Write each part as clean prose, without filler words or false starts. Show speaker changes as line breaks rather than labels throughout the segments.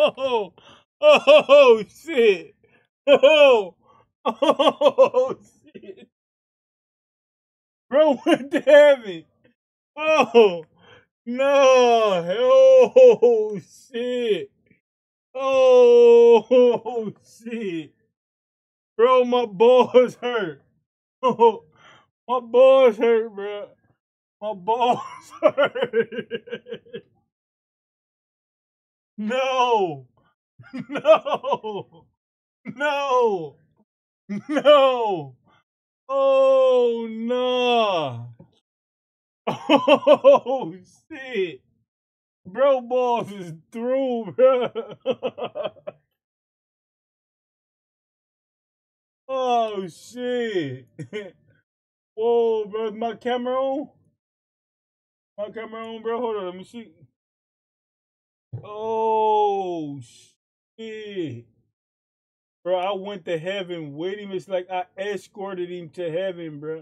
Oh, oh shit. Oh, oh shit. Bro went to heaven. Oh no. Oh shit. Oh shit. Bro, my balls hurt. Oh, my balls hurt, bro. My balls hurt. No. No. No. No. Oh no. Oh shit. Bro balls is through, bro. Oh shit. Whoa, bro. Is my camera on? My camera on, bro. Hold on, let me see. Oh shit. Bro, I went to heaven with him. It's like I escorted him to heaven, bro.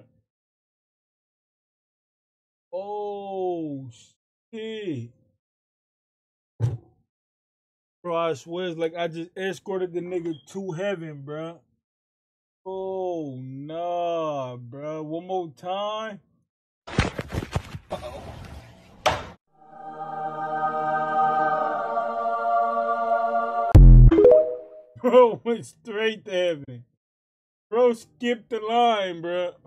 Oh shit. Bro, I swear it's like I just escorted the nigga to heaven, bro. Oh nah, bro. One more time. Bro went straight to heaven. Bro skipped the line, bro.